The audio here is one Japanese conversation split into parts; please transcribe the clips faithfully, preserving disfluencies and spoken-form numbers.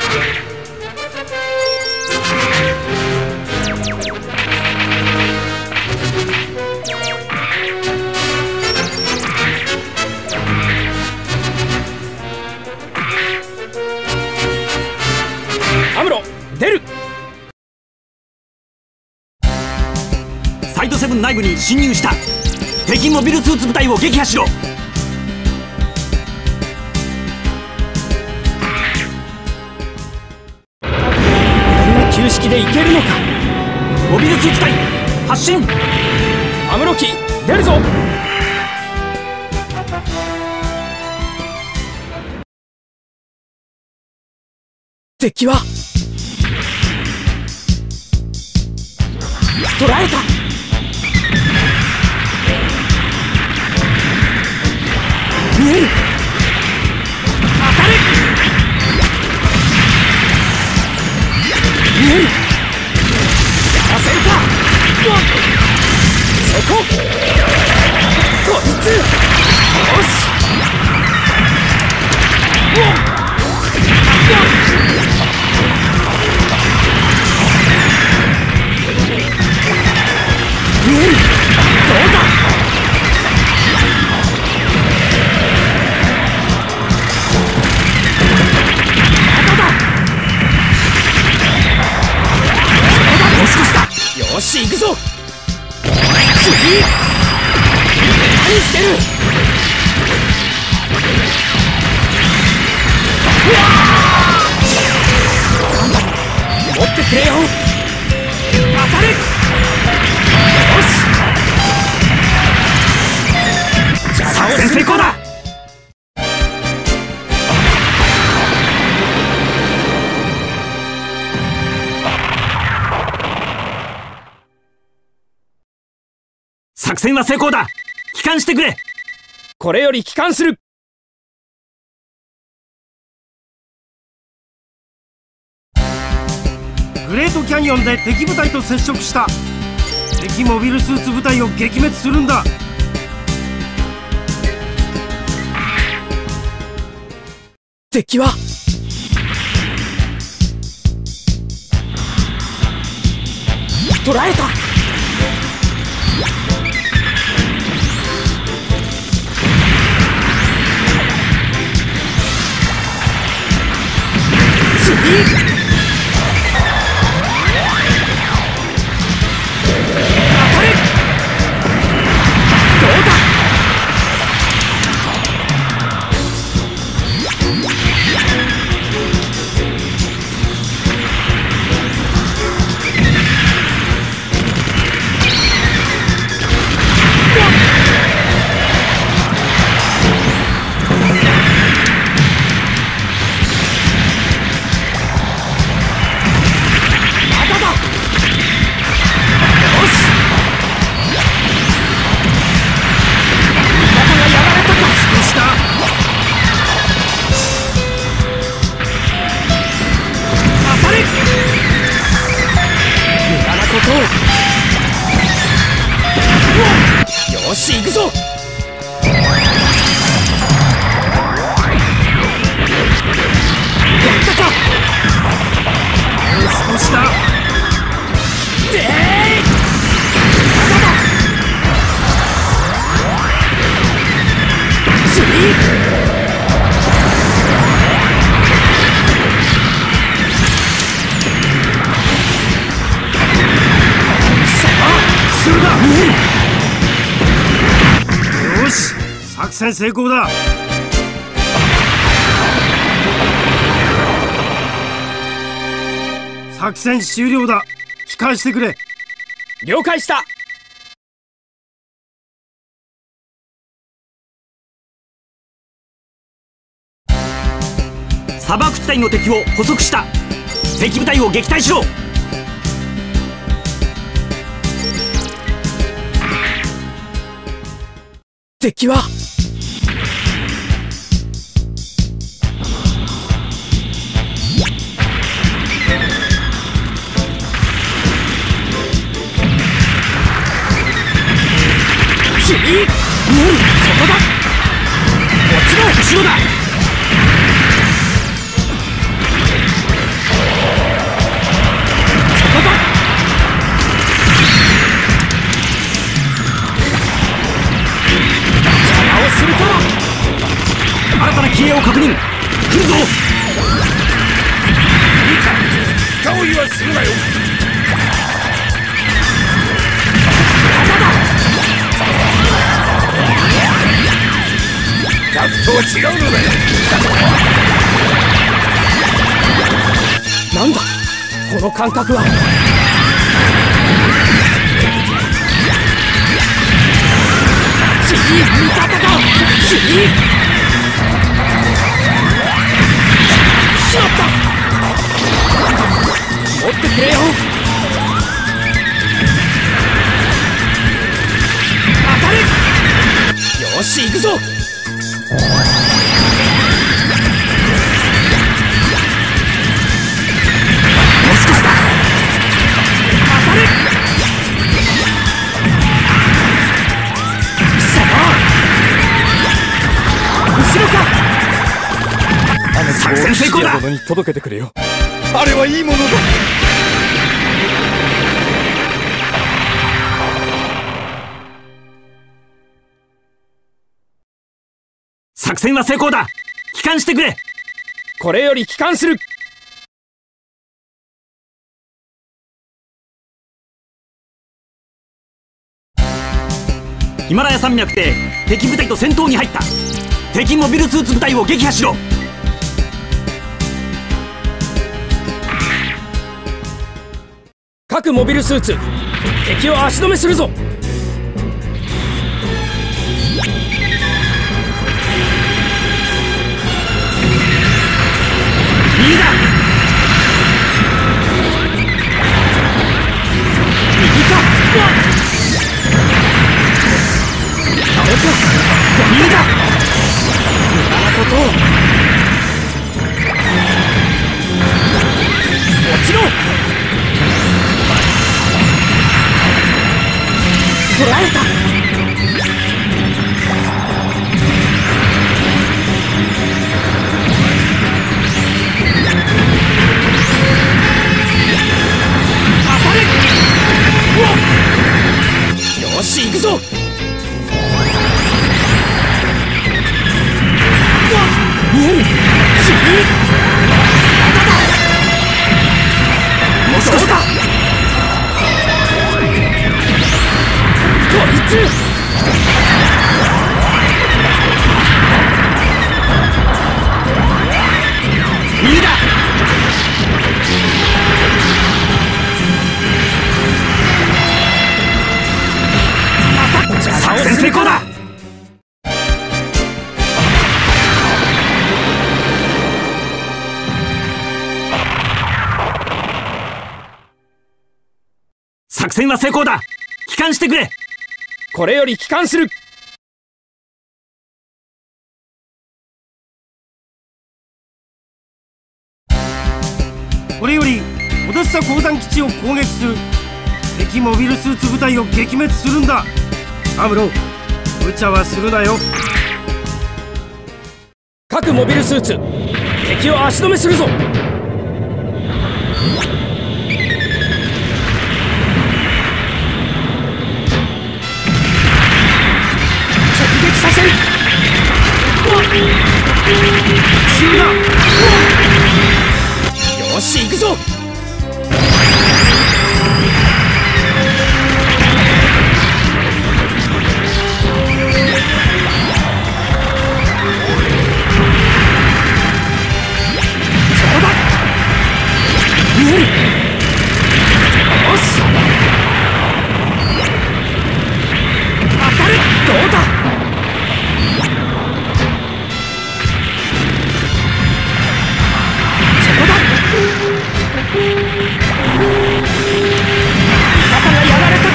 アムロ出る。 サイドセブン内部に侵入した。敵モビルスーツ部隊を撃破しろ。 こんな旧式でいけるのか。 モビルスーツ隊発進。 アムロ機出るぞ。敵は捕らえた。見える。当たる。見える。やらせるか。そここいつ。よし。見える。どうだ。まだだ。そうだ。もしかした。よし行くぞ。次。何してる。うわー。なんだ。持ってくれよ。当たる。よし。作戦成功だ。 作戦は成功だ。帰還してくれ。 これより帰還する。 グレートキャニオンで敵部隊と接触した。敵モビルスーツ部隊を撃滅するんだ。 敵は捕らえた。次。よし行くぞ。やったか。 少しだ。 でーい。まだだ。次。さあするだ。見える。 よし作戦成功だ。作戦終了だ。帰還してくれ。 了解した。 砂漠地帯の敵を捕捉した。敵部隊を撃退しろ。 敵は次。見える。そこだ。こっちの後ろだ。 するなよ。ザクとは違うのだよ。 なんだこの感覚は。チリ味方だ。チリしまった。持ってくれよ。当たれ。よし行くぞ。 作戦成功だ。 殿に届けてくれよ。あれはいいものだ。 作戦は成功だ。帰還してくれ。 これより帰還する。 ヒマラヤ山脈で敵部隊と戦闘に入った。敵モビルスーツ部隊を撃破しろ。 各モビルスーツ、敵を足止めするぞ。 右だ。右か。あれか。右だ。無駄なことを。落ちろ。捕らえた。当たれ。よし行くぞ。見える。チリもう少しだ。こいつ右だ。作戦成功だ。作戦は成功だ。帰還してくれ。 これより帰還する。 これよりオデッサ鉱山基地を攻撃する。敵モビルスーツ部隊を撃滅するんだ。アムロ、無茶はするなよ。 各モビルスーツ、敵を足止めするぞ。させる。 死んだ。 よし行くぞ。そこだ。見える。よし当たる。どうだ。肩がやられたか。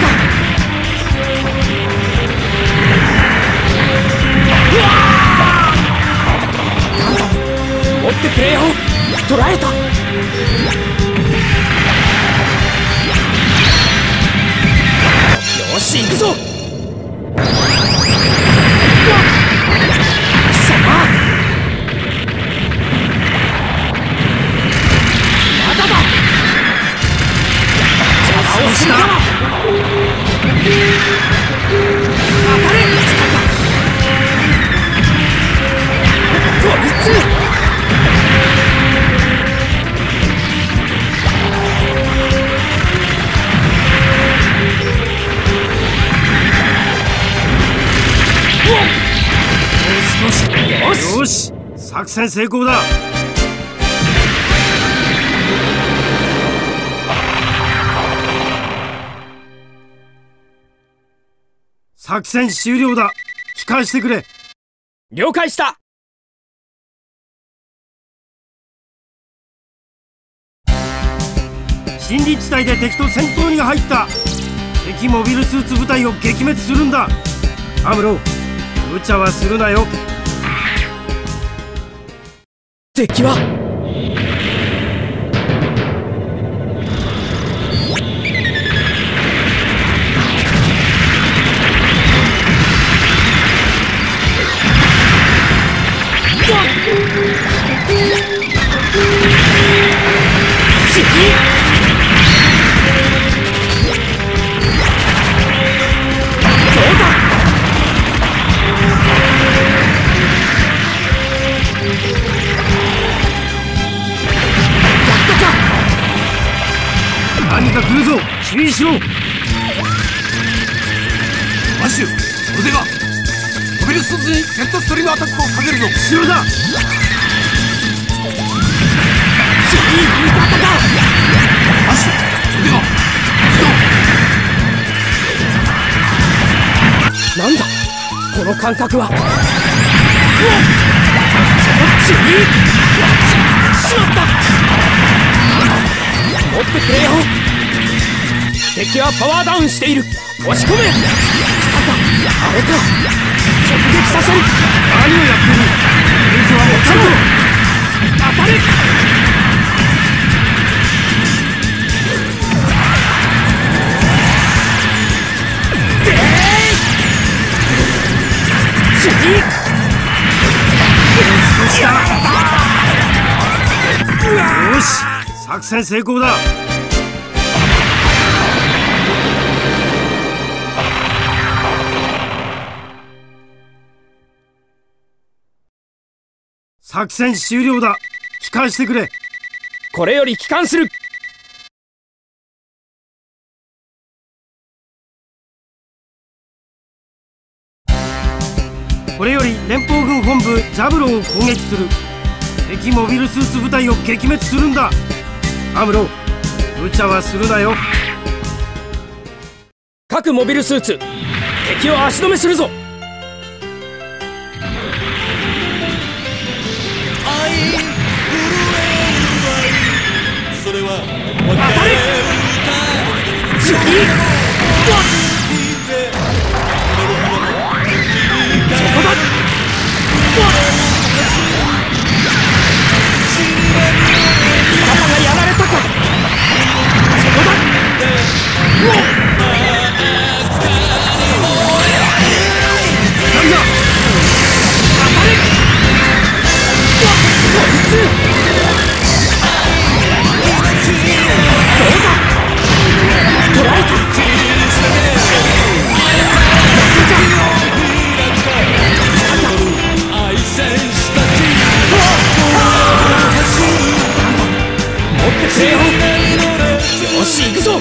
うわー。なんだ持ってくれよ。捕らえた。よし行くぞ。うわっ貴様。まだだ。邪魔をしな。当たれ。こいつ。 戦成功だ。作戦終了だ。帰還してくれ。 了解した。 森林地帯で敵と戦闘に入った。敵モビルスーツ部隊を撃滅するんだ。アムロ、無茶はするなよ。 敵は何か来るぞ。注意しろ。 アッシュ、腕がモビルスーツにジェットストリームアタックをかけるぞ。 後ろだ。 アッシュ、腕がなんだこの感覚は。しまった。持ってくれよ。敵はパワーダウンしている。押し込め。来たか。あれか。直撃させる。 何をやってる。レイジはもうちょっ当たれ。でーい。 よし、作戦成功だ。作戦終了だ。帰還してくれ。 これより帰還する。 これより連邦軍本部ジャブロを攻撃する。敵モビルスーツ部隊を撃滅するんだ。アムロ、無茶はするなよ。 各モビルスーツ、敵を足止めするぞ。当たれ。次。そこだ。味方がやられたか。そこだ。なんだ。当たれ。こいつ。どうだ。捕らえた。持ってくれよ。よし行くぞ。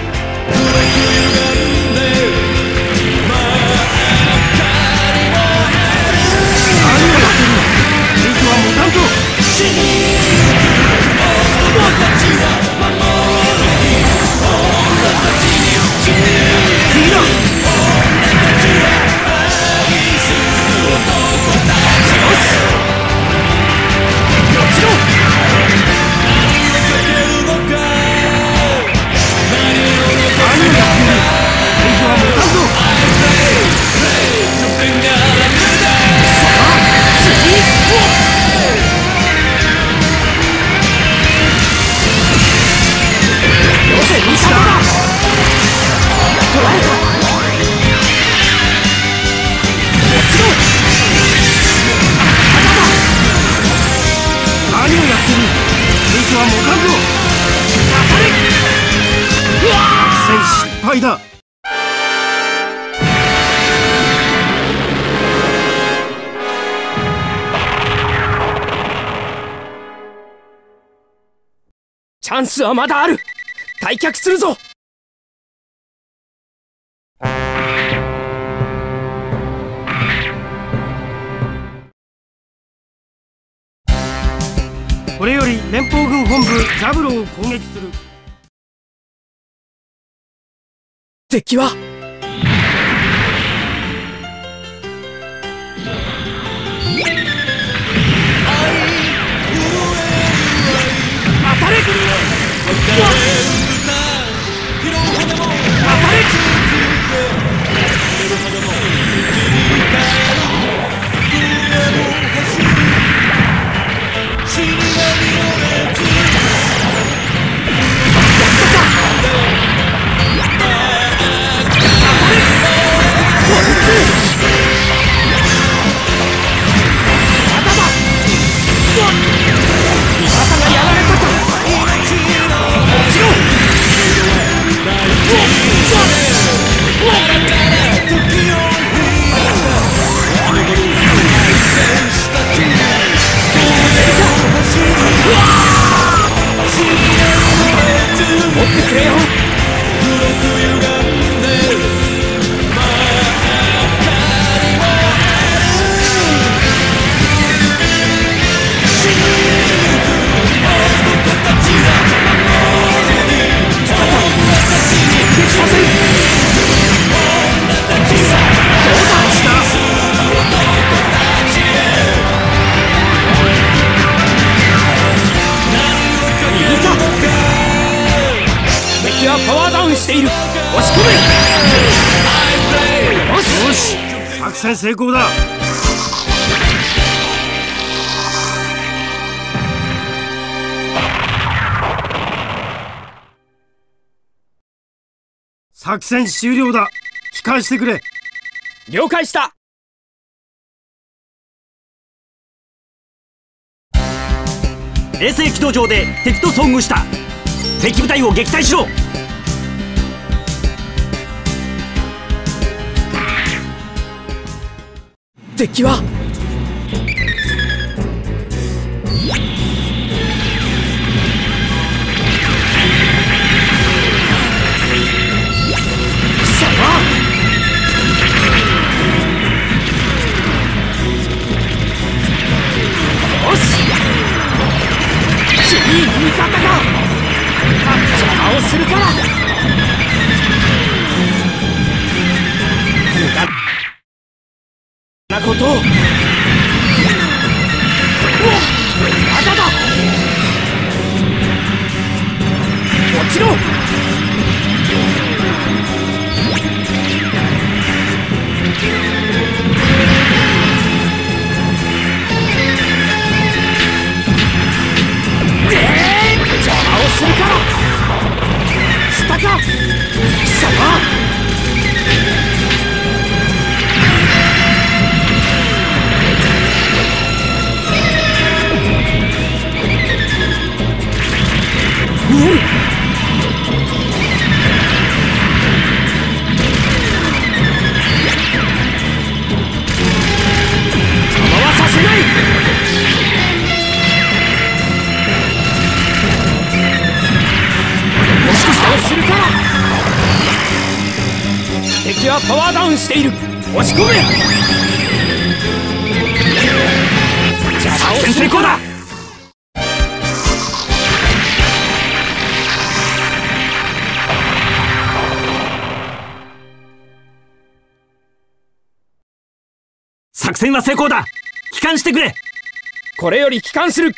だ。チャンスはまだある。退却するぞ。 連邦軍本部ザブロを攻撃する。 敵は当たれ。当たれ。パワーダウンしている。押し込め。よしよし、 作戦成功だ。作戦終了だ。帰還してくれ。 了解した。 衛星軌道上で敵と遭遇した。敵部隊を撃退しろ。 敵は貴様。よし、いい味方が邪魔をするから。無駄なことを。おっ、まだだ。落ちろ。邪魔をするから。したか貴様。見える。邪魔はさせない。するから。敵はパワーダウンしている。押し込め。作戦成功だ。 作戦は成功だ。帰還してくれ。 これより帰還する。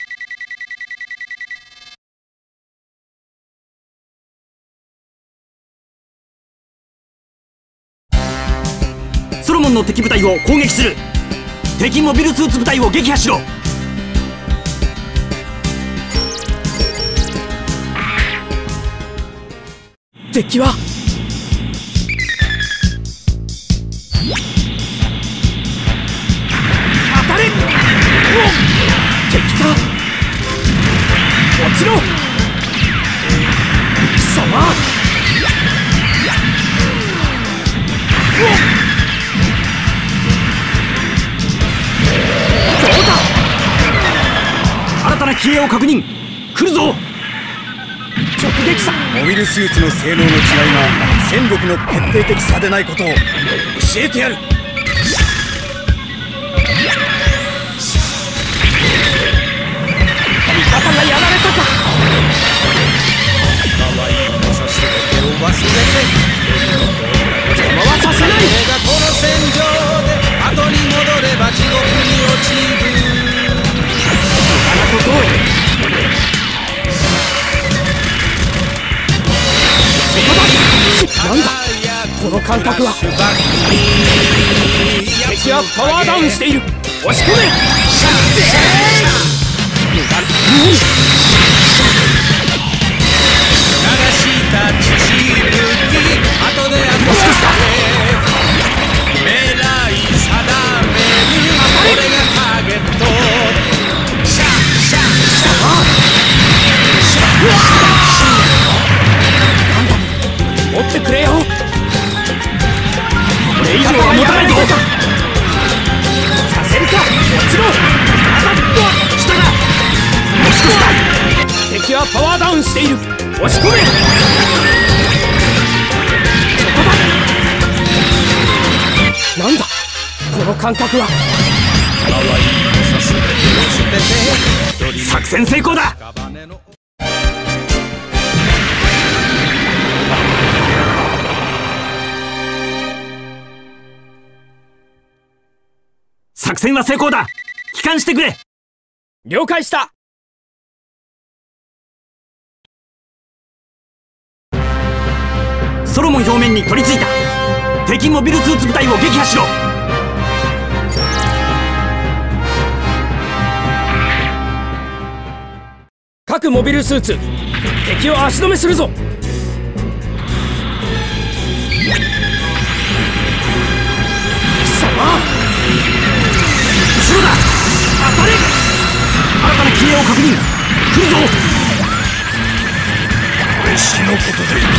ソロモンの敵部隊を攻撃する。敵モビルスーツ部隊を撃破しろ。 敵は当たれ。敵か。落ちろ。貴様。どうだ。 新たな機影を確認。来るぞ。 直撃さ。 モビルスーツの性能の違いが戦力の決定的差でないことを教えてやる。 味方がやられたか。 可愛いのさ全てを忘れて邪魔はさせない。 俺がこの戦場で後に戻れば地獄に落ちる。 あのことをそこだ。なんだこの感覚は。敵はパワーダウンしている。押し込め。無駄。 流した血しぶき後で後もしかしたら未来定める俺がターゲット。シャッシャッシャッ。 持ってくれよ。これ以上は持たないぞ。させるか。もちろん下だ。もしかしたら敵はパワーダウンしている。押し込め。そこだ。なんだこの感覚は。 可愛いのさ全てを捨てて作戦成功だ。 屍の作戦は成功だ。帰還してくれ。 了解した。 ソロモン表面に取り付いた。敵モビルスーツ部隊を撃破しろ。 各モビルスーツ敵を足止めするぞ。貴様後ろだ。当たれ。新たな機影を確認。来るぞ。 飯のことで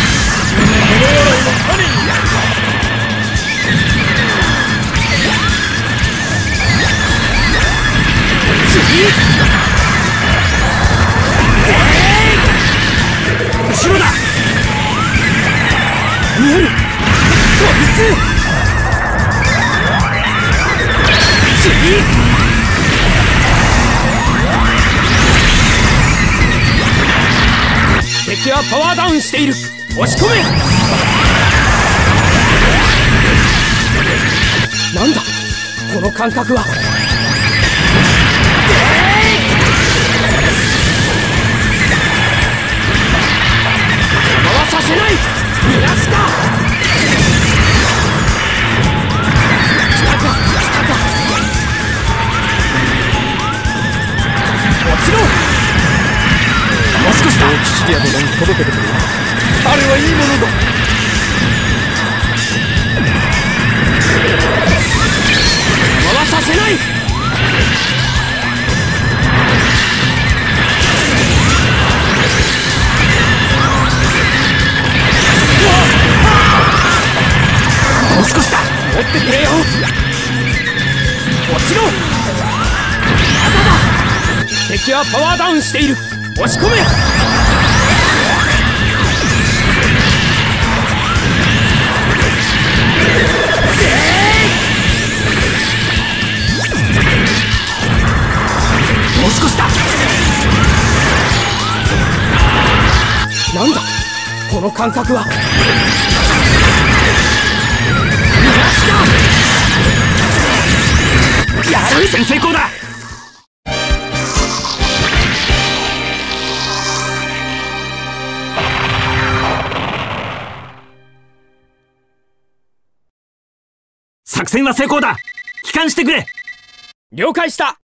後ろだ。 見える。こいつ次。敵はパワーダウンしている。押し込め。なんだこの感覚は。回させない。逃がすか。来たか来たか。もちろん。もしかしたらシリア殿に届けてくれ。あれはいいものだ。 回させない。 もう少しだ。 持ってくれよ。もちろん。まだだ。敵はパワーダウンしている。押し込め。 もう少しだ。 なんだこの感覚は。 作戦成功だ。作戦は成功だ。帰還してくれ。 了解した。